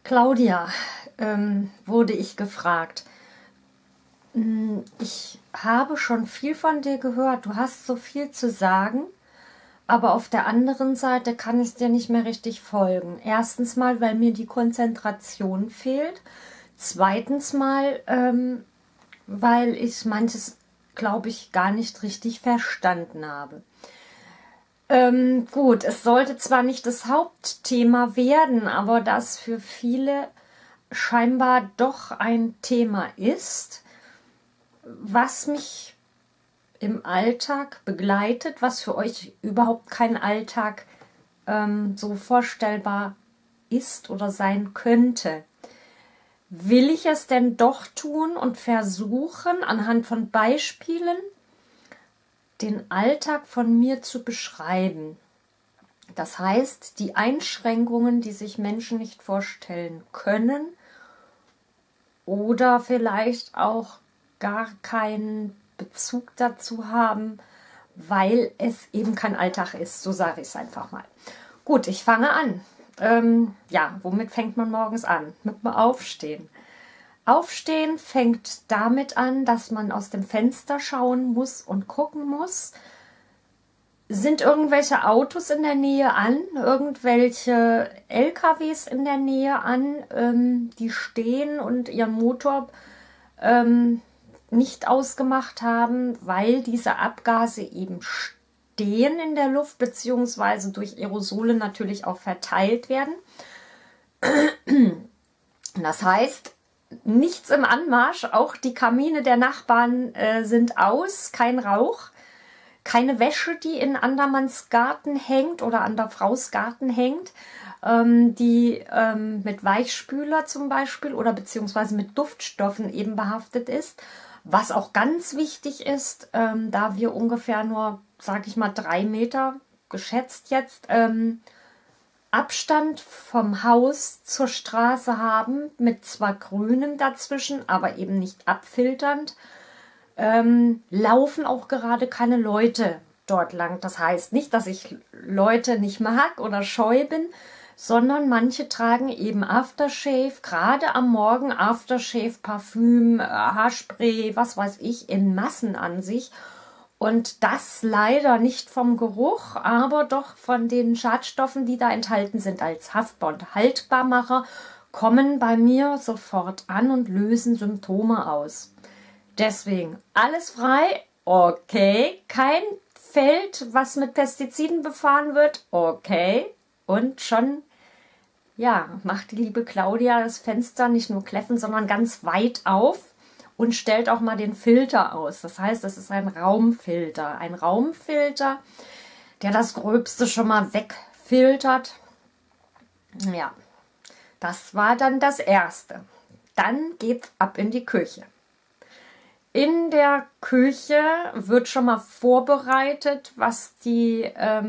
Claudia, wurde ich gefragt. Ich habe schon viel von dir gehört. Du hast so viel zu sagen, aber auf der anderen Seite kann ich dir nicht mehr richtig folgen. Erstens mal, weil mir die Konzentration fehlt. Zweitens mal, weil ich manches, glaube ich, gar nicht richtig verstanden habe. Gut, es sollte zwar nicht das Hauptthema werden, aber das für viele scheinbar doch ein Thema ist, was mich im Alltag begleitet, was für euch überhaupt kein Alltag so vorstellbar ist oder sein könnte. Will ich es denn doch tun und versuchen, anhand von Beispielen den Alltag von mir zu beschreiben? Das heißt, die Einschränkungen, die sich Menschen nicht vorstellen können oder vielleicht auch gar keinen Bezug dazu haben, weil es eben kein Alltag ist. So sage ich es einfach mal. Gut, ich fange an. Ja, womit fängt man morgens an? Mit dem Aufstehen. Aufstehen fängt damit an, dass man aus dem Fenster schauen muss und gucken muss. Sind irgendwelche Autos in der Nähe an? Irgendwelche LKWs in der Nähe an, die stehen und ihren Motor nicht ausgemacht haben, weil diese Abgase eben stehen in der Luft, beziehungsweise durch Aerosole natürlich auch verteilt werden. Das heißt, nichts im Anmarsch, auch die Kamine der Nachbarn sind aus, kein Rauch, keine Wäsche, die in andermanns Garten hängt oder an der Fraus Garten hängt, die mit Weichspüler zum Beispiel oder beziehungsweise mit Duftstoffen eben behaftet ist. Was auch ganz wichtig ist, da wir ungefähr nur, sage ich mal, 3 Meter geschätzt jetzt, Abstand vom Haus zur Straße haben, mit zwar Grünem dazwischen, aber eben nicht abfilternd, laufen auch gerade keine Leute dort lang. Das heißt nicht, dass ich Leute nicht mag oder scheu bin, sondern manche tragen eben Aftershave, gerade am Morgen Aftershave, Parfüm, Haarspray, was weiß ich, in Massen an sich. Und das leider nicht vom Geruch, aber doch von den Schadstoffen, die da enthalten sind als haftbar und Haltbarmacher, kommen bei mir sofort an und lösen Symptome aus. Deswegen alles frei, okay, kein Feld, was mit Pestiziden befahren wird, okay. Und schon, ja, macht die liebe Claudia das Fenster nicht nur kläffen, sondern ganz weit auf und stellt auch mal den Filter aus. Das heißt, das ist ein Raumfilter. Ein Raumfilter, der das Gröbste schon mal wegfiltert. Ja, das war dann das Erste. Dann geht's ab in die Küche. In der Küche wird schon mal vorbereitet, was die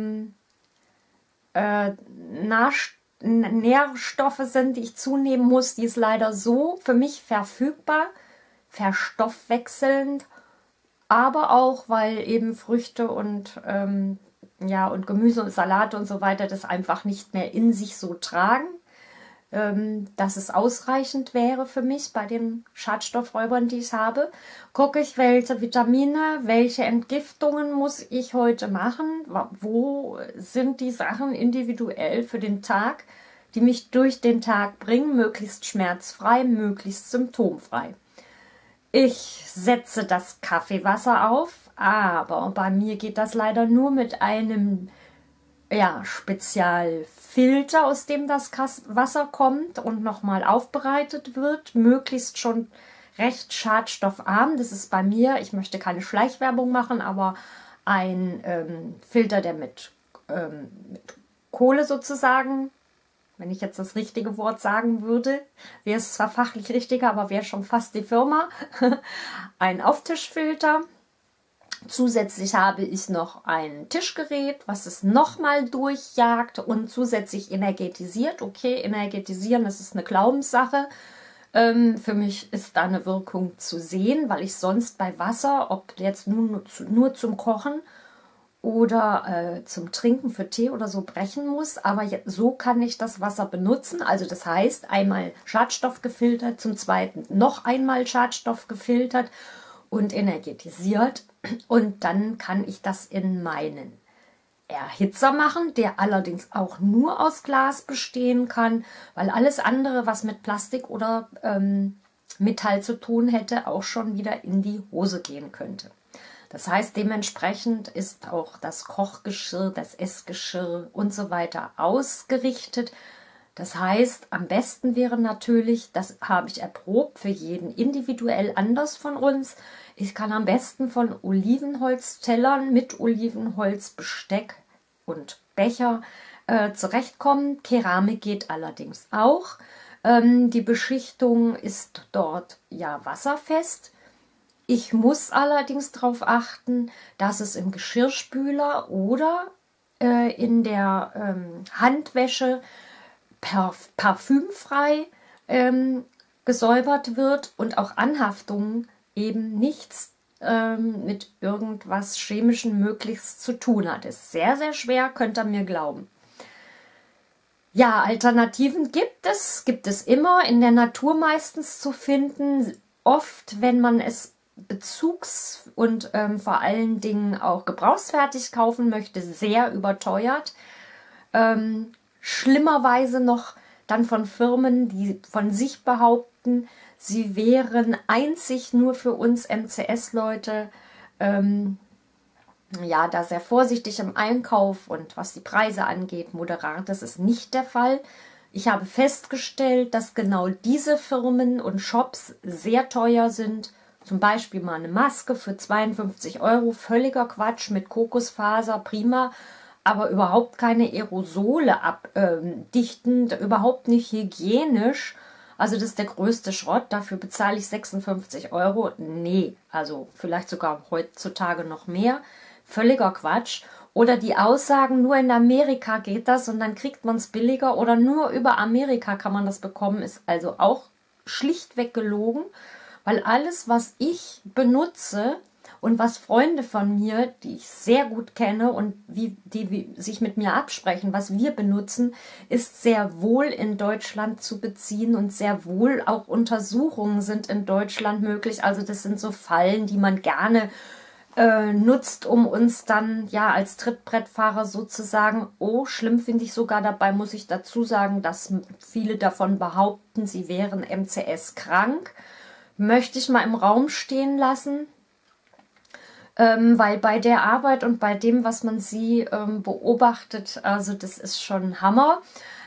Nährstoffe sind, die ich zunehmen muss. Die ist leider so für mich verfügbar, verstoffwechselnd, aber auch, weil eben Früchte und, ja, und Gemüse und Salate und so weiter das einfach nicht mehr in sich so tragen, dass es ausreichend wäre für mich bei den Schadstoffräubern, die ich habe. Gucke ich, welche Vitamine, welche Entgiftungen muss ich heute machen, wo sind die Sachen individuell für den Tag, die mich durch den Tag bringen, möglichst schmerzfrei, möglichst symptomfrei. Ich setze das Kaffeewasser auf, aber bei mir geht das leider nur mit einem Spezialfilter, aus dem das Wasser kommt und nochmal aufbereitet wird, möglichst schon recht schadstoffarm. Das ist bei mir, ich möchte keine Schleichwerbung machen, aber ein Filter, der mit Kohle sozusagen, wenn ich jetzt das richtige Wort sagen würde, wäre es zwar fachlich richtiger, aber wäre schon fast die Firma, ein Auftischfilter. Zusätzlich habe ich noch ein Tischgerät, was es nochmal durchjagt und zusätzlich energetisiert. Okay, energetisieren, das ist eine Glaubenssache. Für mich ist da eine Wirkung zu sehen, weil ich sonst bei Wasser, ob jetzt nur zum Kochen oder zum Trinken für Tee oder so brechen muss. Aber so kann ich das Wasser benutzen. Also das heißt, einmal Schadstoff gefiltert, zum Zweiten noch einmal Schadstoff gefiltert und energetisiert. Und dann kann ich das in meinen Erhitzer machen, der allerdings auch nur aus Glas bestehen kann, weil alles andere, was mit Plastik oder Metall zu tun hätte, auch schon wieder in die Hose gehen könnte. Das heißt, dementsprechend ist auch das Kochgeschirr, das Essgeschirr und so weiter ausgerichtet. Das heißt, am besten wäre natürlich, das habe ich erprobt, für jeden individuell anders von uns. Ich kann am besten von Olivenholztellern mit Olivenholzbesteck und Becher zurechtkommen. Keramik geht allerdings auch. Die Beschichtung ist dort ja wasserfest. Ich muss allerdings darauf achten, dass es im Geschirrspüler oder in der Handwäsche parfümfrei gesäubert wird und auch Anhaftungen eben nichts mit irgendwas Chemischem möglichst zu tun hat. Ist sehr, sehr schwer, könnt ihr mir glauben. Ja, Alternativen gibt es immer, in der Natur meistens zu finden. Oft, wenn man es bezugs- und vor allen Dingen auch gebrauchsfertig kaufen möchte, sehr überteuert. Schlimmerweise noch dann von Firmen, die von sich behaupten, sie wären einzig nur für uns MCS-Leute ja, da sehr vorsichtig im Einkauf und was die Preise angeht, moderat. Das ist nicht der Fall. Ich habe festgestellt, dass genau diese Firmen und Shops sehr teuer sind. Zum Beispiel mal eine Maske für 52 €, völliger Quatsch mit Kokosfaser, prima, aber überhaupt keine Aerosole abdichtend, überhaupt nicht hygienisch. Also das ist der größte Schrott, dafür bezahle ich 56 €. Nee, also vielleicht sogar heutzutage noch mehr. Völliger Quatsch. Oder die Aussagen, nur in Amerika geht das und dann kriegt man es billiger oder nur über Amerika kann man das bekommen, ist also auch schlichtweg gelogen, weil alles, was ich benutze und was Freunde von mir, die ich sehr gut kenne und die sich mit mir absprechen, was wir benutzen, ist sehr wohl in Deutschland zu beziehen und sehr wohl auch Untersuchungen sind in Deutschland möglich. Also das sind so Fallen, die man gerne nutzt, um uns dann ja als Trittbrettfahrer sozusagen, oh, schlimm finde ich sogar, dabei muss ich dazu sagen, dass viele davon behaupten, sie wären MCS krank. Möchte ich mal im Raum stehen lassen, weil bei der Arbeit und bei dem, was man sie beobachtet, also das ist schon Hammer.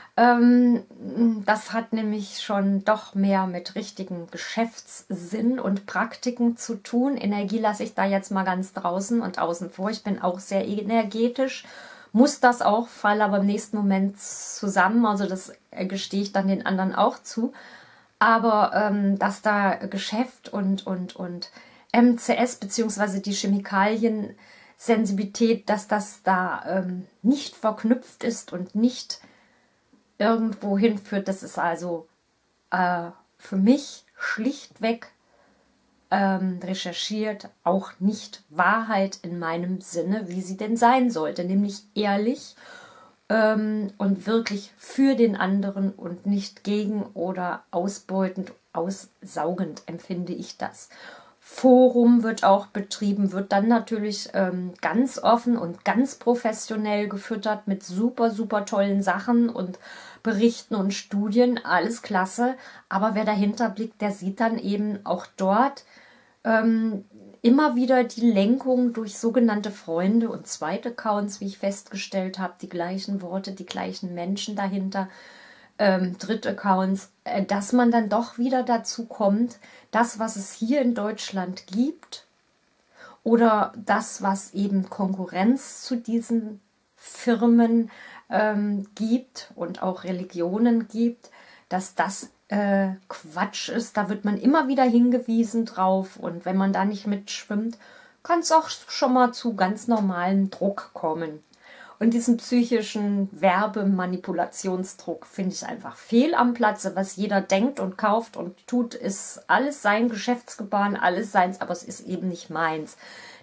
Das hat nämlich schon doch mehr mit richtigen Geschäftssinn und Praktiken zu tun. Energie lasse ich da jetzt mal ganz draußen und außen vor. Ich bin auch sehr energetisch, muss das auch, falle aber im nächsten Moment zusammen. Also das gestehe ich dann den anderen auch zu. Aber dass da Geschäft und MCS bzw. die Chemikaliensensibilität, dass das da nicht verknüpft ist und nicht irgendwo hinführt, das ist also für mich schlichtweg recherchiert, auch nicht Wahrheit in meinem Sinne, wie sie denn sein sollte, nämlich ehrlich und wirklich für den anderen und nicht gegen oder ausbeutend, aussaugend empfinde ich das. Forum wird auch betrieben, wird dann natürlich ganz offen und ganz professionell gefüttert mit super, super tollen Sachen und Berichten und Studien, alles klasse. Aber wer dahinter blickt, der sieht dann eben auch dort immer wieder die Lenkung durch sogenannte Freunde und Zweitaccounts, wie ich festgestellt habe, die gleichen Worte, die gleichen Menschen dahinter, Drittaccounts, dass man dann doch wieder dazu kommt, das, was es hier in Deutschland gibt oder das, was eben Konkurrenz zu diesen Firmen gibt und auch Religionen gibt, dass das Quatsch ist. Da wird man immer wieder hingewiesen drauf und wenn man da nicht mitschwimmt, kann es auch schon mal zu ganz normalen Druck kommen. Und diesen psychischen Werbemanipulationsdruck finde ich einfach fehl am Platze. Was jeder denkt und kauft und tut, ist alles sein Geschäftsgebaren, alles seins, aber es ist eben nicht meins.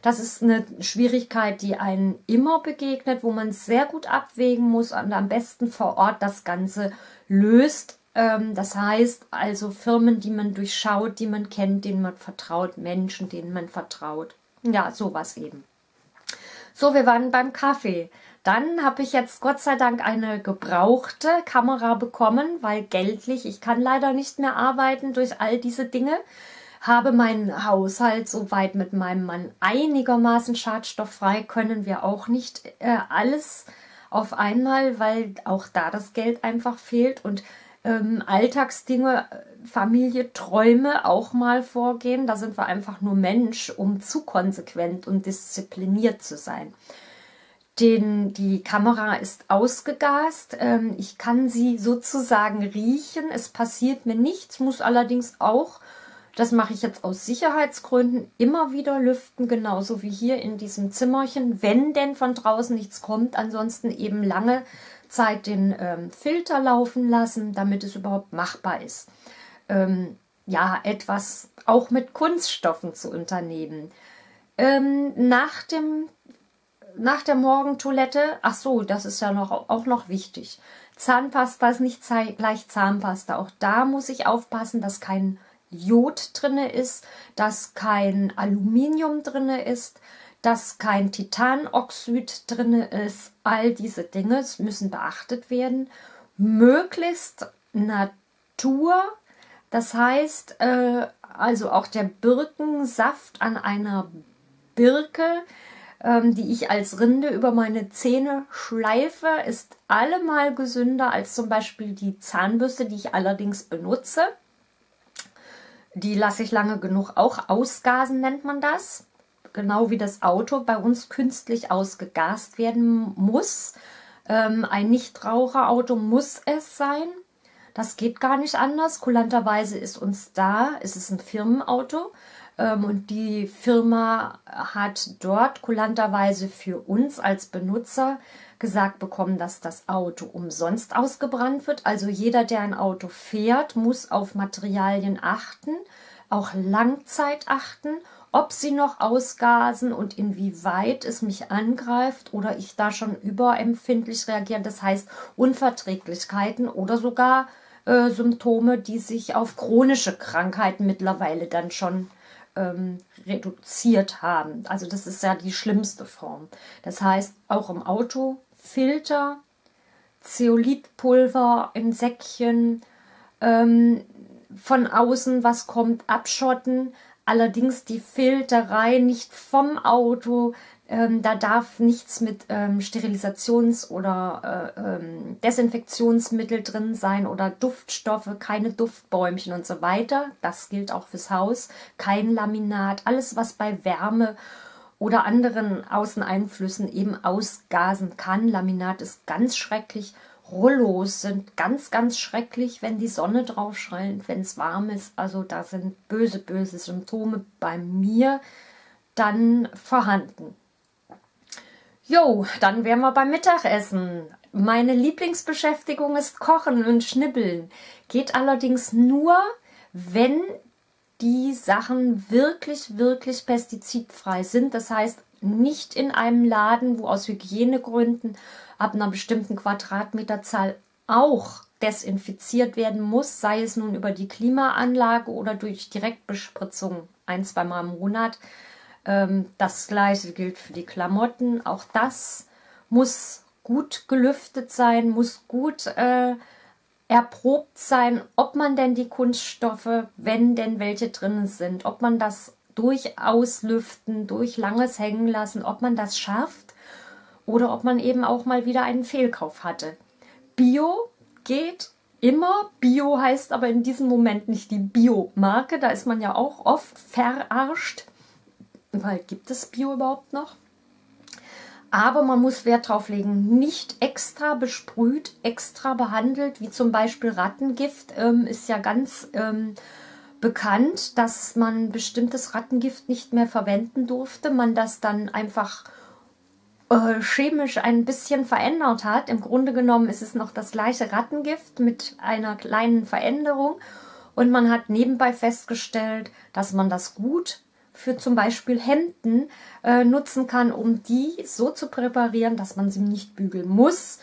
Das ist eine Schwierigkeit, die einem immer begegnet, wo man sehr gut abwägen muss und am besten vor Ort das Ganze löst. Das heißt also Firmen, die man durchschaut, die man kennt, denen man vertraut, Menschen, denen man vertraut. Ja, sowas eben. So, wir waren beim Kaffee. Dann habe ich jetzt Gott sei Dank eine gebrauchte Kamera bekommen, weil geldlich, ich kann leider nicht mehr arbeiten durch all diese Dinge. Habe meinen Haushalt soweit mit meinem Mann einigermaßen schadstofffrei, können wir auch nicht alles auf einmal, weil auch da das Geld einfach fehlt und Alltagsdinge, Familie, Träume auch mal vorgehen. Da sind wir einfach nur Mensch, um zu konsequent und diszipliniert zu sein. Die Kamera ist ausgegast. Ich kann sie sozusagen riechen. Es passiert mir nichts, muss allerdings auch, das mache ich jetzt aus Sicherheitsgründen, immer wieder lüften, genauso wie hier in diesem Zimmerchen, wenn denn von draußen nichts kommt. Ansonsten eben lange Zeit den Filter laufen lassen, damit es überhaupt machbar ist. Ja, etwas auch mit Kunststoffen zu unternehmen. Nach der Morgentoilette, ach so, das ist ja auch noch wichtig. Zahnpasta ist nicht gleich Zahnpasta. Auch da muss ich aufpassen, dass kein Jod drinne ist, dass kein Aluminium drinne ist, dass kein Titanoxid drinne ist. All diese Dinge müssen beachtet werden. Möglichst Natur, das heißt also auch der Birkensaft an einer Birke, die ich als Rinde über meine Zähne schleife, ist allemal gesünder als zum Beispiel die Zahnbürste, die ich allerdings benutze. Die lasse ich lange genug auch ausgasen, nennt man das. Genau wie das Auto bei uns künstlich ausgegast werden muss. Ein Nichtraucherauto muss es sein. Das geht gar nicht anders. Kulanterweise ist es ein Firmenauto. Und die Firma hat dort kulanterweise für uns als Benutzer gesagt bekommen, dass das Auto umsonst ausgebrannt wird. Also jeder, der ein Auto fährt, muss auf Materialien achten, auch Langzeit achten, ob sie noch ausgasen und inwieweit es mich angreift oder ich da schon überempfindlich reagiere. Das heißt Unverträglichkeiten oder sogar Symptome, die sich auf chronische Krankheiten mittlerweile dann schon reduziert haben. Also das ist ja die schlimmste Form. Das heißt, auch im Auto Filter, Zeolithpulver in Säckchen, von außen was kommt, abschotten. Allerdings die Filterei nicht vom Auto. Da darf nichts mit Sterilisations- oder Desinfektionsmittel drin sein oder Duftstoffe, keine Duftbäumchen und so weiter. Das gilt auch fürs Haus. Kein Laminat, alles was bei Wärme oder anderen Außeneinflüssen eben ausgasen kann. Laminat ist ganz schrecklich. Rollos sind ganz, ganz schrecklich, wenn die Sonne drauf scheint, wenn es warm ist. Also da sind böse, böse Symptome bei mir dann vorhanden. Jo, dann wären wir beim Mittagessen. Meine Lieblingsbeschäftigung ist Kochen und Schnibbeln. Geht allerdings nur, wenn die Sachen wirklich, wirklich pestizidfrei sind. Das heißt, nicht in einem Laden, wo aus Hygienegründen ab einer bestimmten Quadratmeterzahl auch desinfiziert werden muss, sei es nun über die Klimaanlage oder durch Direktbespritzung 1-2 Mal im Monat. Das gleiche gilt für die Klamotten. Auch das muss gut gelüftet sein, muss gut erprobt sein, ob man denn die Kunststoffe, wenn denn welche drin sind, ob man das durch Auslüften, durch langes Hängen lassen, ob man das schafft oder ob man eben auch mal wieder einen Fehlkauf hatte. Bio geht immer. Bio heißt aber in diesem Moment nicht die Bio-Marke. Da ist man ja auch oft verarscht. Weil gibt es Bio überhaupt noch? Aber man muss Wert drauf legen, nicht extra besprüht, extra behandelt, wie zum Beispiel Rattengift. Ist ja ganz bekannt, dass man bestimmtes Rattengift nicht mehr verwenden durfte. Man das dann einfach chemisch ein bisschen verändert hat. Im Grunde genommen ist es noch das gleiche Rattengift mit einer kleinen Veränderung. Und man hat nebenbei festgestellt, dass man das gut für zum Beispiel Hemden nutzen kann, um die so zu präparieren, dass man sie nicht bügeln muss.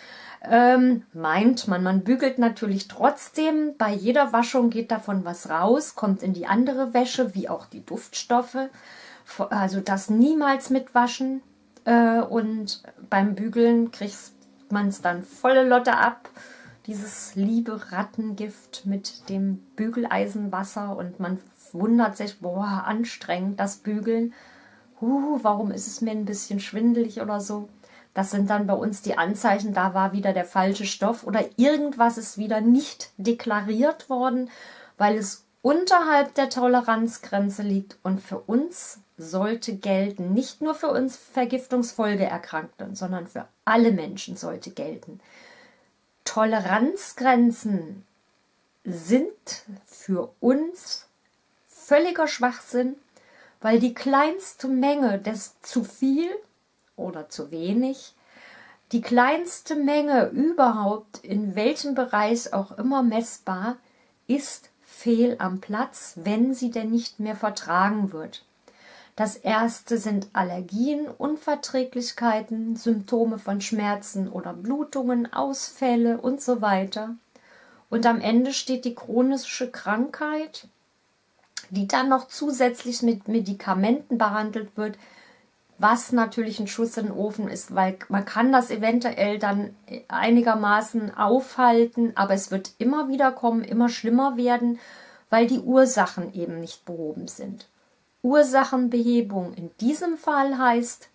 Meint man, man bügelt natürlich trotzdem. Bei jeder Waschung geht davon was raus, kommt in die andere Wäsche, wie auch die Duftstoffe. Also das niemals mitwaschen. Und beim Bügeln kriegt man es dann volle Lotte ab. Dieses liebe Rattengift mit dem Bügeleisenwasser. Und man wundert sich, boah, anstrengend das Bügeln. Warum ist es mir ein bisschen schwindelig oder so? Das sind dann bei uns die Anzeichen, da war wieder der falsche Stoff oder irgendwas ist wieder nicht deklariert worden, weil es unterhalb der Toleranzgrenze liegt. Und für uns sollte gelten, nicht nur für uns Vergiftungsfolgeerkrankten, sondern für alle Menschen sollte gelten. Toleranzgrenzen sind für uns völliger Schwachsinn, weil die kleinste Menge des zu viel oder zu wenig, die kleinste Menge überhaupt, in welchem Bereich auch immer messbar, ist fehl am Platz, wenn sie denn nicht mehr vertragen wird. Das erste sind Allergien, Unverträglichkeiten, Symptome von Schmerzen oder Blutungen, Ausfälle und so weiter. Und am Ende steht die chronische Krankheit, die dann noch zusätzlich mit Medikamenten behandelt wird, was natürlich ein Schuss in den Ofen ist, weil man kann das eventuell dann einigermaßen aufhalten, aber es wird immer wieder kommen, immer schlimmer werden, weil die Ursachen eben nicht behoben sind. Ursachenbehebung in diesem Fall heißt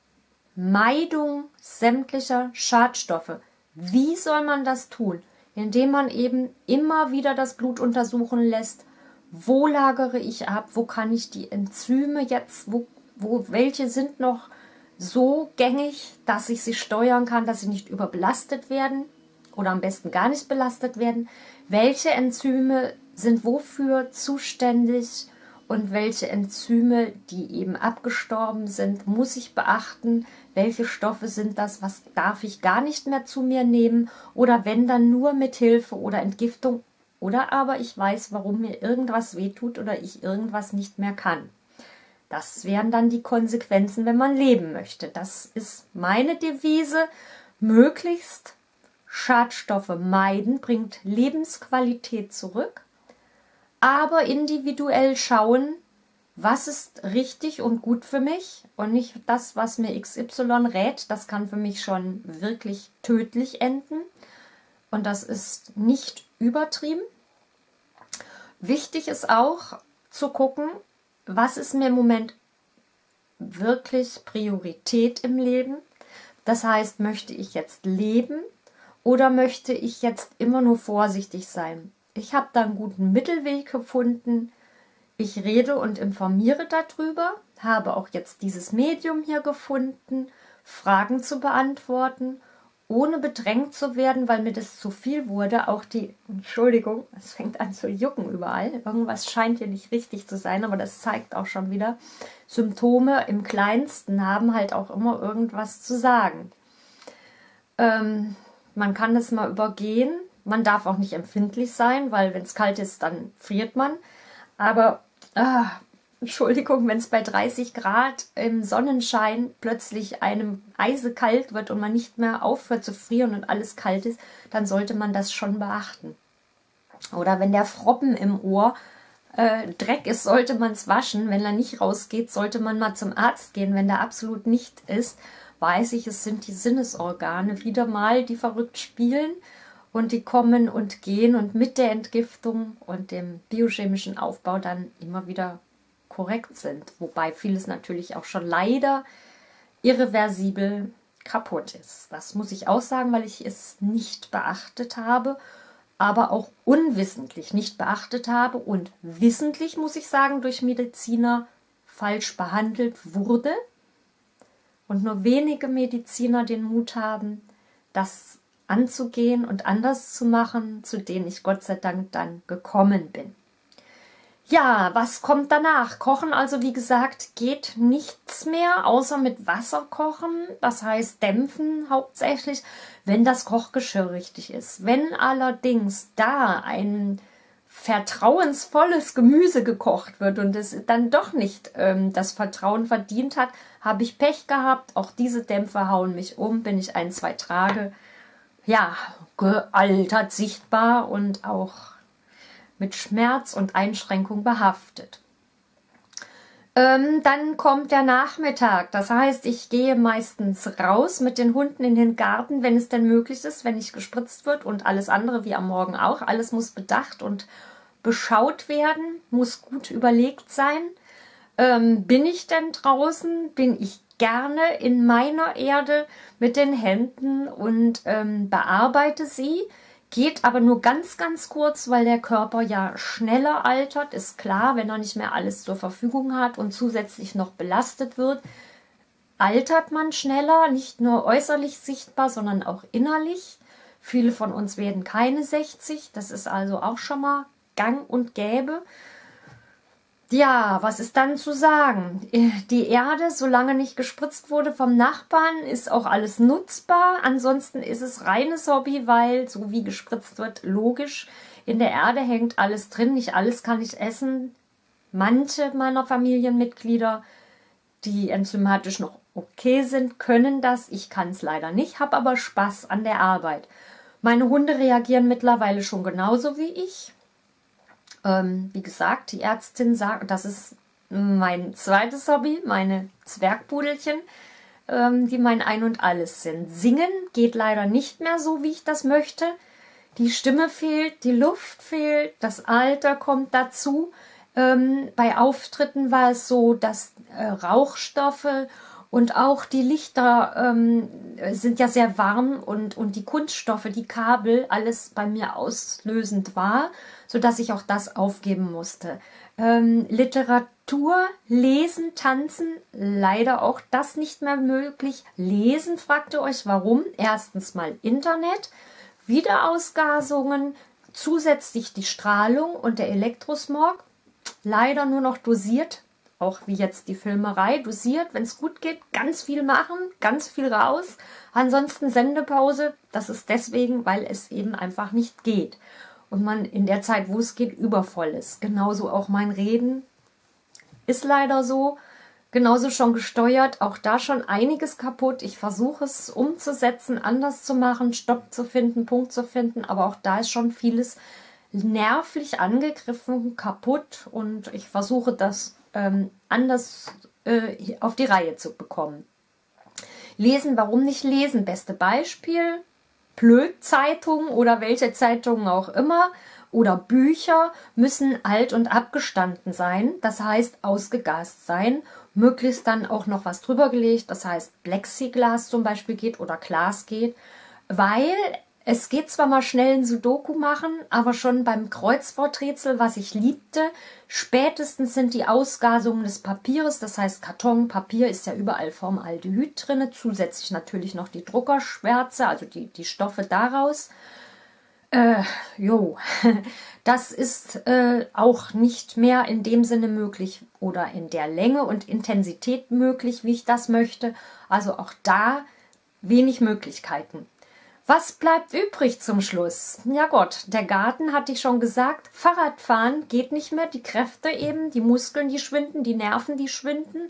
Meidung sämtlicher Schadstoffe. Wie soll man das tun? Indem man eben immer wieder das Blut untersuchen lässt. Wo lagere ich ab? Wo kann ich die Enzyme jetzt, welche sind noch so gängig, dass ich sie steuern kann, dass sie nicht überbelastet werden oder am besten gar nicht belastet werden? Welche Enzyme sind wofür zuständig und welche Enzyme, die eben abgestorben sind, muss ich beachten? Welche Stoffe sind das? Was darf ich gar nicht mehr zu mir nehmen? Oder wenn dann nur mit Hilfe oder Entgiftung? Oder aber ich weiß, warum mir irgendwas wehtut oder ich irgendwas nicht mehr kann. Das wären dann die Konsequenzen, wenn man leben möchte. Das ist meine Devise. Möglichst Schadstoffe meiden, bringt Lebensqualität zurück. Aber individuell schauen, was ist richtig und gut für mich und nicht das, was mir XY rät. Das kann für mich schon wirklich tödlich enden. Und das ist nicht übertrieben. Wichtig ist auch zu gucken, was ist mir im Moment wirklich Priorität im Leben? Das heißt, möchte ich jetzt leben oder möchte ich jetzt immer nur vorsichtig sein? Ich habe da einen guten Mittelweg gefunden. Ich rede und informiere darüber, habe auch jetzt dieses Medium hier gefunden, Fragen zu beantworten, ohne bedrängt zu werden, weil mir das zu viel wurde. Auch Entschuldigung, es fängt an zu jucken überall. Irgendwas scheint hier nicht richtig zu sein, aber das zeigt auch schon wieder, Symptome im Kleinsten haben halt auch immer irgendwas zu sagen. Man kann das mal übergehen. Man darf auch nicht empfindlich sein, weil wenn es kalt ist, dann friert man. Aber, Entschuldigung, wenn es bei 30 Grad im Sonnenschein plötzlich einem eisekalt wird und man nicht mehr aufhört zu frieren und alles kalt ist, dann sollte man das schon beachten. Oder wenn der Froppen im Ohr Dreck ist, sollte man es waschen. Wenn er nicht rausgeht, sollte man mal zum Arzt gehen. Wenn der absolut nicht ist, weiß ich, es sind die Sinnesorgane wieder mal, die verrückt spielen. Und die kommen und gehen und mit der Entgiftung und dem biochemischen Aufbau dann immer wieder korrekt sind. Wobei vieles natürlich auch schon leider irreversibel kaputt ist. Das muss ich auch sagen, weil ich es nicht beachtet habe, aber auch unwissentlich nicht beachtet habe und wissentlich, muss ich sagen, durch Mediziner falsch behandelt wurde. Und nur wenige Mediziner den Mut haben, das anzugehen und anders zu machen, zu denen ich Gott sei Dank dann gekommen bin. Ja, was kommt danach? Kochen, also wie gesagt, geht nichts mehr, außer mit Wasser kochen. Das heißt dämpfen hauptsächlich, wenn das Kochgeschirr richtig ist. Wenn allerdings da ein vertrauensvolles Gemüse gekocht wird und es dann doch nicht das Vertrauen verdient hat, habe ich Pech gehabt. Auch diese Dämpfe hauen mich um, bin ich 1, 2 Tage, ja, gealtert sichtbar und auch mit Schmerz und Einschränkung behaftet. Dann kommt der Nachmittag. Das heißt, ich gehe meistens raus mit den Hunden in den Garten, wenn es denn möglich ist, wenn nicht gespritzt wird und alles andere wie am Morgen auch. Alles muss bedacht und beschaut werden, muss gut überlegt sein. Bin ich denn draußen? Bin ich gerne in meiner Erde mit den Händen und bearbeite sie? Geht aber nur ganz, ganz kurz, weil der Körper ja schneller altert, ist klar, wenn er nicht mehr alles zur Verfügung hat und zusätzlich noch belastet wird, altert man schneller, nicht nur äußerlich sichtbar, sondern auch innerlich. Viele von uns werden keine 60, das ist also auch schon mal gang und gäbe. Ja, was ist dann zu sagen? Die Erde, solange nicht gespritzt wurde vom Nachbarn, ist auch alles nutzbar. Ansonsten ist es reines Hobby, weil so wie gespritzt wird, logisch, in der Erde hängt alles drin. Nicht alles kann ich essen. Manche meiner Familienmitglieder, die enzymatisch noch okay sind, können das. Ich kann es leider nicht, habe aber Spaß an der Arbeit. Meine Hunde reagieren mittlerweile schon genauso wie ich. Wie gesagt, die Ärztin sagt, das ist mein zweites Hobby, meine Zwergpudelchen, die mein Ein und Alles sind. Singen geht leider nicht mehr so, wie ich das möchte. Die Stimme fehlt, die Luft fehlt, das Alter kommt dazu. Bei Auftritten war es so, dass Rauchstoffe und auch die Lichter sind ja sehr warm und die Kunststoffe, die Kabel, alles bei mir auslösend war, sodass ich auch das aufgeben musste. Literatur, Lesen, Tanzen, leider auch das nicht mehr möglich. Lesen, fragt ihr euch, warum? Erstens mal Internet, Wiederausgasungen, zusätzlich die Strahlung und der Elektrosmog, leider nur noch dosiert. Auch wie jetzt die Filmerei, dosiert, wenn es gut geht, ganz viel machen, ganz viel raus. Ansonsten Sendepause, das ist deswegen, weil es eben einfach nicht geht. Und man in der Zeit, wo es geht, übervoll ist. Genauso auch mein Reden ist leider so. Genauso schon gesteuert, auch da schon einiges kaputt. Ich versuche es umzusetzen, anders zu machen, Stopp zu finden, Punkt zu finden. Aber auch da ist schon vieles nervlich angegriffen, kaputt. Und ich versuche das anders auf die Reihe zu bekommen. Lesen, warum nicht lesen? Beste Beispiel, Plöd-Zeitungen oder welche Zeitungen auch immer oder Bücher müssen alt und abgestanden sein, das heißt ausgegast sein, möglichst dann auch noch was drüber gelegt, das heißt Plexiglas zum Beispiel geht oder Glas geht, weil es geht zwar mal schnell ein Sudoku machen, aber schon beim Kreuzworträtsel, was ich liebte, spätestens sind die Ausgasungen des Papieres, das heißt Karton, Papier ist ja überall Formaldehyd drin, zusätzlich natürlich noch die Druckerschwärze, also die Stoffe daraus. Das ist auch nicht mehr in dem Sinne möglich oder in der Länge und Intensität möglich, wie ich das möchte. Also auch da wenig Möglichkeiten. Was bleibt übrig zum Schluss? Ja Gott, der Garten hatte ich schon gesagt, Fahrradfahren geht nicht mehr, die Kräfte eben, die Muskeln, die schwinden, die Nerven, die schwinden.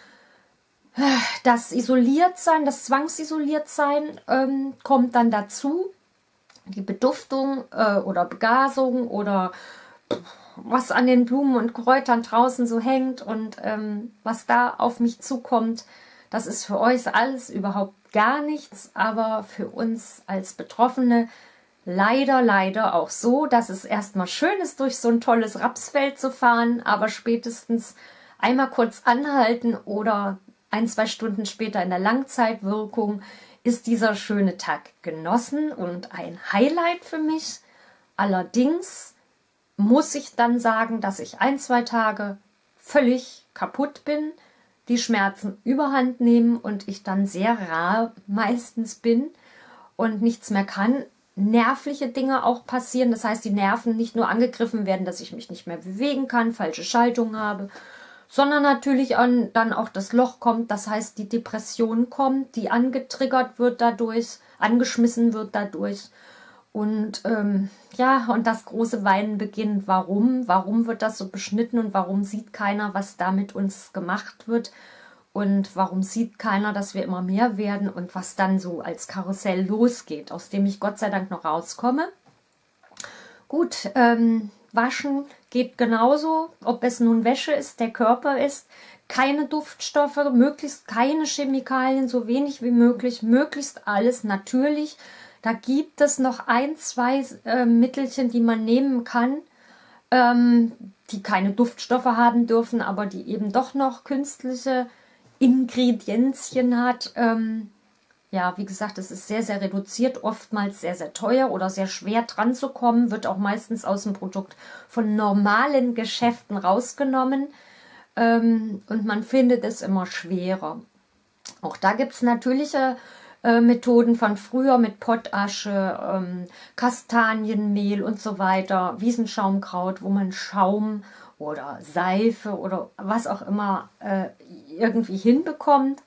Das Isoliertsein, das Zwangsisoliertsein kommt dann dazu. Die Beduftung oder Begasung oder was an den Blumen und Kräutern draußen so hängt und was da auf mich zukommt, das ist für euch alles überhaupt gar nichts, aber für uns als Betroffene leider auch so, dass es erstmal schön ist, durch so ein tolles Rapsfeld zu fahren, aber spätestens einmal kurz anhalten oder 1, 2 Stunden später in der Langzeitwirkung ist dieser schöne Tag genossen und ein Highlight für mich. Allerdings muss ich dann sagen, dass ich 1, 2 Tage völlig kaputt bin, die Schmerzen überhand nehmen und ich dann sehr rar meistens bin und nichts mehr kann. Nervliche Dinge auch passieren, das heißt, die Nerven nicht nur angegriffen werden, dass ich mich nicht mehr bewegen kann, falsche Schaltung habe, sondern natürlich dann auch das Loch kommt, das heißt, die Depression kommt, die angetriggert wird dadurch, angeschmissen wird dadurch. Und ja, und das große Weinen beginnt. Warum? Warum wird das so beschnitten und warum sieht keiner, was da mit uns gemacht wird? Und warum sieht keiner, dass wir immer mehr werden und was dann so als Karussell losgeht, aus dem ich Gott sei Dank noch rauskomme. Gut, waschen geht genauso, ob es nun Wäsche ist, der Körper ist, keine Duftstoffe, möglichst keine Chemikalien, so wenig wie möglich, möglichst alles natürlich. Da gibt es noch ein, zwei Mittelchen, die man nehmen kann, die keine Duftstoffe haben dürfen, aber die eben doch noch künstliche Ingredienzien hat. Ja, wie gesagt, es ist sehr, sehr reduziert, oftmals sehr, sehr teuer oder sehr schwer dran zu kommen, wird auch meistens aus dem Produkt von normalen Geschäften rausgenommen und man findet es immer schwerer. Auch da gibt es natürliche Methoden von früher mit Pottasche, Kastanienmehl und so weiter, Wiesenschaumkraut, wo man Schaum oder Seife oder was auch immer irgendwie hinbekommt.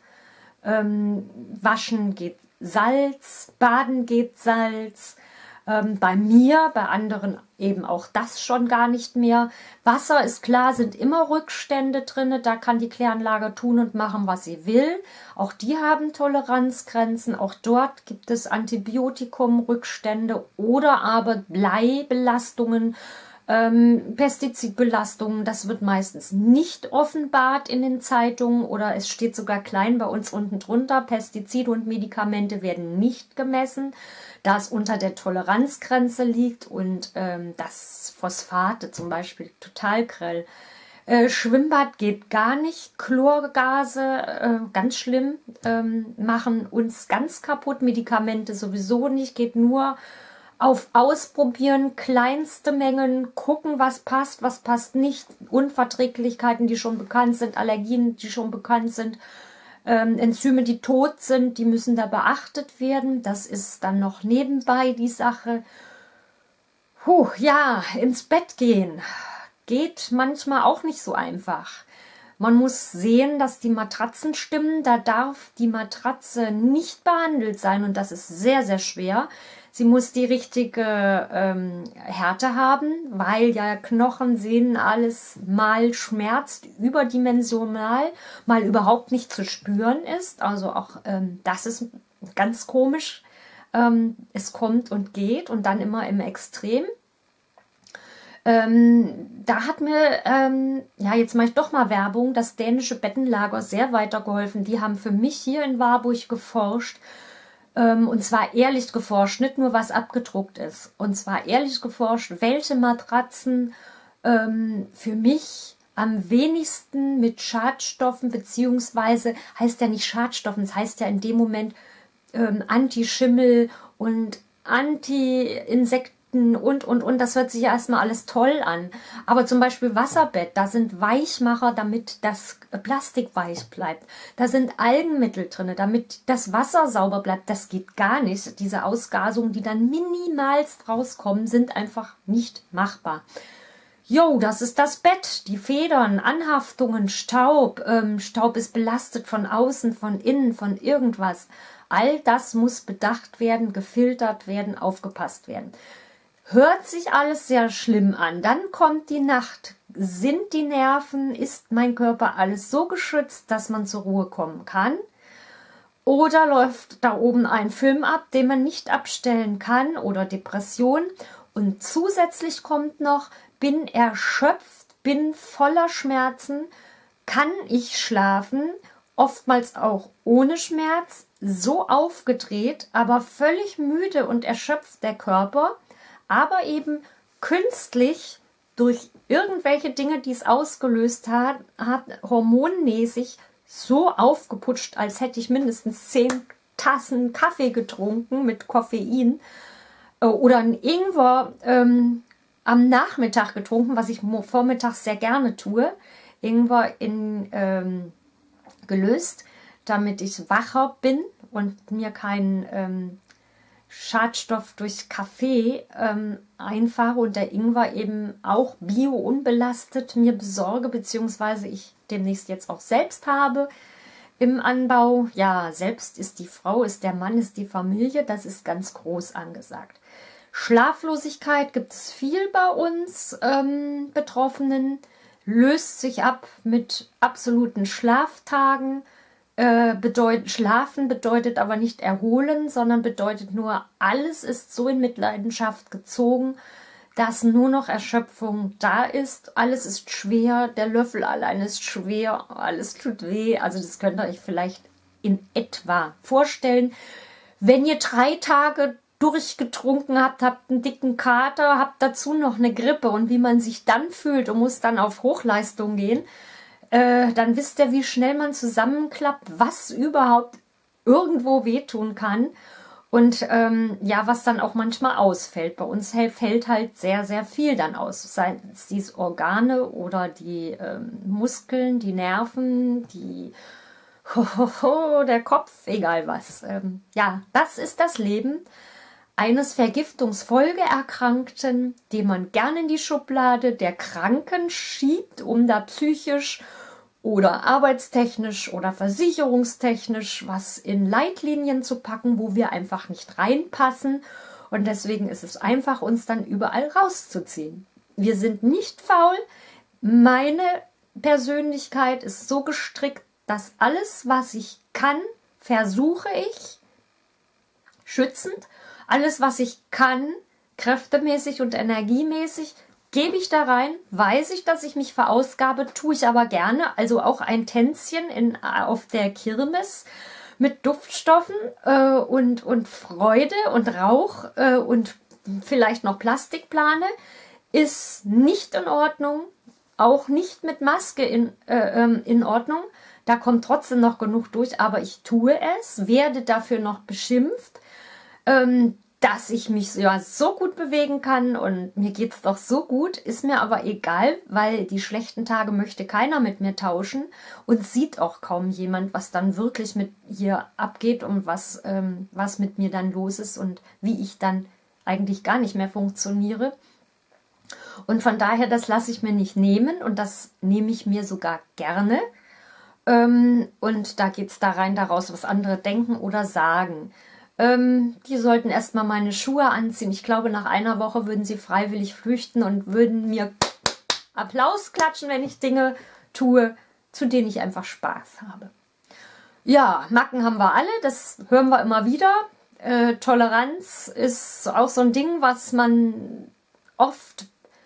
Waschen geht Salz, Baden geht Salz, bei mir, bei anderen eben auch das schon gar nicht mehr. Wasser ist klar, sind immer Rückstände drin, da kann die Kläranlage tun und machen, was sie will. Auch die haben Toleranzgrenzen, auch dort gibt es Antibiotikum-Rückstände oder aber Bleibelastungen, Pestizidbelastungen, das wird meistens nicht offenbart in den Zeitungen oder es steht sogar klein bei uns unten drunter, Pestizide und Medikamente werden nicht gemessen, da es unter der Toleranzgrenze liegt und das Phosphate zum Beispiel total grell. Schwimmbad geht gar nicht, Chlorgase, ganz schlimm, machen uns ganz kaputt, Medikamente sowieso nicht, geht nur auf Ausprobieren, kleinste Mengen, gucken, was passt nicht, Unverträglichkeiten, die schon bekannt sind, Allergien, die schon bekannt sind, Enzyme, die tot sind, die müssen da beachtet werden. Das ist dann noch nebenbei die Sache. Ja, ins Bett gehen geht manchmal auch nicht so einfach. Man muss sehen, dass die Matratzen stimmen. Da darf die Matratze nicht behandelt sein und das ist sehr, sehr schwer. Sie muss die richtige Härte haben, weil ja Knochen, Sehnen, alles mal schmerzt, überdimensional, mal überhaupt nicht zu spüren ist. Also auch das ist ganz komisch. Es kommt und geht und dann immer im Extrem. Da hat mir, ja, jetzt mache ich doch mal Werbung, das dänische Bettenlager sehr weitergeholfen. Die haben für mich hier in Warburg geforscht, und zwar ehrlich geforscht, nicht nur was abgedruckt ist. Und zwar ehrlich geforscht, welche Matratzen für mich am wenigsten mit Schadstoffen, beziehungsweise heißt ja nicht Schadstoffen, es heißt ja in dem Moment Anti-Schimmel und Anti-Insekten und, das hört sich ja erstmal alles toll an. Aber zum Beispiel Wasserbett, da sind Weichmacher, damit das Plastik weich bleibt. Da sind Algenmittel drin, damit das Wasser sauber bleibt. Das geht gar nicht. Diese Ausgasungen, die dann minimalst rauskommen, sind einfach nicht machbar. Jo, das ist das Bett, die Federn, Anhaftungen, Staub. Staub ist belastet von außen, von innen, von irgendwas. All das muss bedacht werden, gefiltert werden, aufgepasst werden. Hört sich alles sehr schlimm an. Dann kommt die Nacht. Sind die Nerven, ist mein Körper alles so geschützt, dass man zur Ruhe kommen kann? Oder läuft da oben ein Film ab, den man nicht abstellen kann oder Depression? Und zusätzlich kommt noch, bin erschöpft, bin voller Schmerzen, kann ich schlafen, oftmals auch ohne Schmerz, so aufgedreht, aber völlig müde und erschöpft der Körper, aber eben künstlich durch irgendwelche Dinge, die es ausgelöst hat, hormonmäßig so aufgeputscht, als hätte ich mindestens 10 Tassen Kaffee getrunken mit Koffein oder ein Ingwer am Nachmittag getrunken, was ich vormittags sehr gerne tue. Ingwer gelöst, damit ich wacher bin und mir keinen Schadstoff durch Kaffee einfahre und der Ingwer eben auch bio-unbelastet mir besorge, beziehungsweise ich demnächst jetzt auch selbst habe im Anbau. Ja, selbst ist die Frau, ist der Mann, ist die Familie, das ist ganz groß angesagt. Schlaflosigkeit gibt es viel bei uns Betroffenen, löst sich ab mit absoluten Schlaftagen. Schlafen bedeutet aber nicht erholen, sondern bedeutet nur, alles ist so in Mitleidenschaft gezogen, dass nur noch Erschöpfung da ist. Alles ist schwer, der Löffel allein ist schwer, alles tut weh. Also das könnt ihr euch vielleicht in etwa vorstellen. Wenn ihr 3 Tage durchgetrunken habt, habt einen dicken Kater, habt dazu noch eine Grippe und wie man sich dann fühlt und muss dann auf Hochleistung gehen, dann wisst ihr, wie schnell man zusammenklappt, was überhaupt irgendwo wehtun kann und ja, was dann auch manchmal ausfällt. Bei uns fällt halt sehr, sehr viel dann aus, sei es die Organe oder die Muskeln, die Nerven, die der Kopf, egal was. Ja, das ist das Leben eines Vergiftungsfolgeerkrankten, den man gerne in die Schublade der Kranken schiebt, um da psychisch oder arbeitstechnisch oder versicherungstechnisch was in Leitlinien zu packen, wo wir einfach nicht reinpassen. Und deswegen ist es einfach, uns dann überall rauszuziehen. Wir sind nicht faul. Meine Persönlichkeit ist so gestrickt, dass alles, was ich kann, versuche ich schützend. Alles, was ich kann, kräftemäßig und energiemäßig, gebe ich da rein. Weiß ich, dass ich mich verausgabe, tue ich aber gerne. Also auch ein Tänzchen auf der Kirmes mit Duftstoffen und Freude und Rauch und vielleicht noch Plastikplane ist nicht in Ordnung. Auch nicht mit Maske in Ordnung. Da kommt trotzdem noch genug durch, aber ich tue es, werde dafür noch beschimpft, dass ich mich ja so gut bewegen kann und mir geht es doch so gut, ist mir aber egal, weil die schlechten Tage möchte keiner mit mir tauschen und sieht auch kaum jemand, was dann wirklich mit hier abgeht und was mit mir dann los ist und wie ich dann eigentlich gar nicht mehr funktioniere. Und von daher, das lasse ich mir nicht nehmen und das nehme ich mir sogar gerne. Und da geht es da rein daraus, was andere denken oder sagen. Die sollten erstmal meine Schuhe anziehen. Ich glaube, nach einer Woche würden sie freiwillig flüchten und würden mir Applaus klatschen, wenn ich Dinge tue, zu denen ich einfach Spaß habe. Ja, Macken haben wir alle, das hören wir immer wieder. Toleranz ist auch so ein Ding, was man oft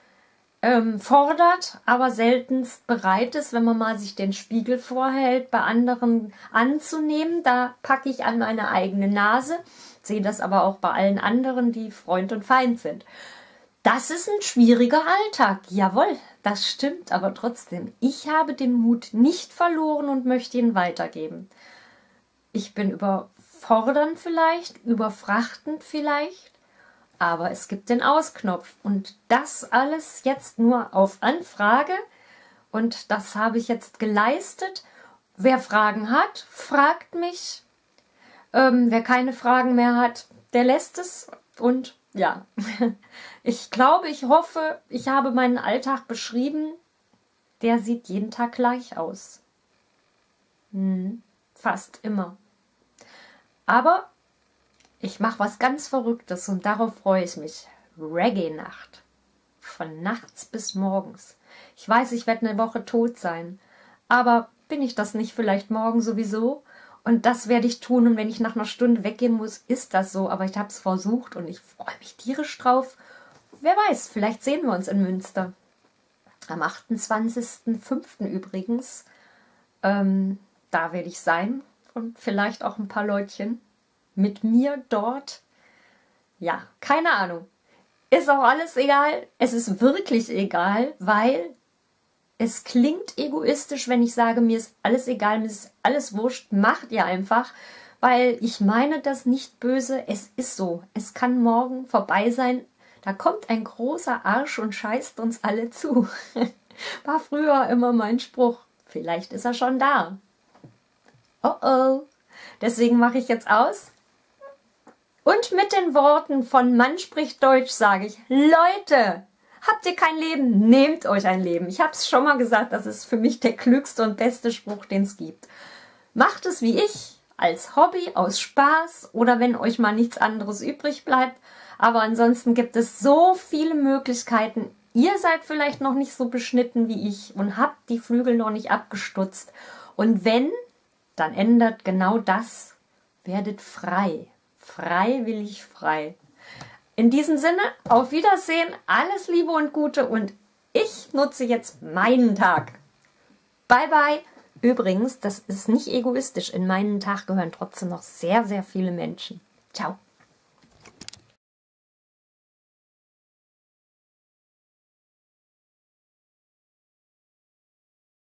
fordert, aber seltenst bereit ist, wenn man mal sich den Spiegel vorhält, bei anderen anzunehmen. Da packe ich an meine eigene Nase, sehe das aber auch bei allen anderen, die Freund und Feind sind. Das ist ein schwieriger Alltag, jawohl, das stimmt, aber trotzdem, ich habe den Mut nicht verloren und möchte ihn weitergeben. Ich bin überfordernd vielleicht, überfrachtend vielleicht, aber es gibt den Ausknopf und das alles jetzt nur auf Anfrage und das habe ich jetzt geleistet. Wer Fragen hat, fragt mich. Wer keine Fragen mehr hat, der lässt es und ja, ich glaube, ich hoffe, ich habe meinen Alltag beschrieben. Der sieht jeden Tag gleich aus. Fast immer. Aber ich mache was ganz Verrücktes und darauf freue ich mich. Reggae-Nacht. Von nachts bis morgens. Ich weiß, ich werde eine Woche tot sein. Aber bin ich das nicht vielleicht morgen sowieso? Und das werde ich tun. Und wenn ich nach einer Stunde weggehen muss, ist das so. Aber ich habe es versucht und ich freue mich tierisch drauf. Wer weiß, vielleicht sehen wir uns in Münster. Am 28.05. übrigens. Da werde ich sein. Und vielleicht auch ein paar Leutchen mit mir dort. Ja, keine Ahnung. Ist auch alles egal. Es ist wirklich egal, weil es klingt egoistisch, wenn ich sage, mir ist alles egal, mir ist alles wurscht. Macht ihr einfach, weil ich meine das nicht böse. Es ist so. Es kann morgen vorbei sein. Da kommt ein großer Arsch und scheißt uns alle zu. War früher immer mein Spruch. Vielleicht ist er schon da. Oh oh. Deswegen mache ich jetzt aus. Und mit den Worten von Mann spricht Deutsch sage ich, Leute, habt ihr kein Leben? Nehmt euch ein Leben. Ich habe es schon mal gesagt, das ist für mich der klügste und beste Spruch, den es gibt. Macht es wie ich, als Hobby, aus Spaß oder wenn euch mal nichts anderes übrig bleibt. Aber ansonsten gibt es so viele Möglichkeiten. Ihr seid vielleicht noch nicht so beschnitten wie ich und habt die Flügel noch nicht abgestutzt. Und wenn, dann ändert genau das. Werdet frei. Freiwillig frei. In diesem Sinne, auf Wiedersehen, alles Liebe und Gute und ich nutze jetzt meinen Tag. Bye, bye. Übrigens, das ist nicht egoistisch. In meinen Tag gehören trotzdem noch sehr, sehr viele Menschen. Ciao.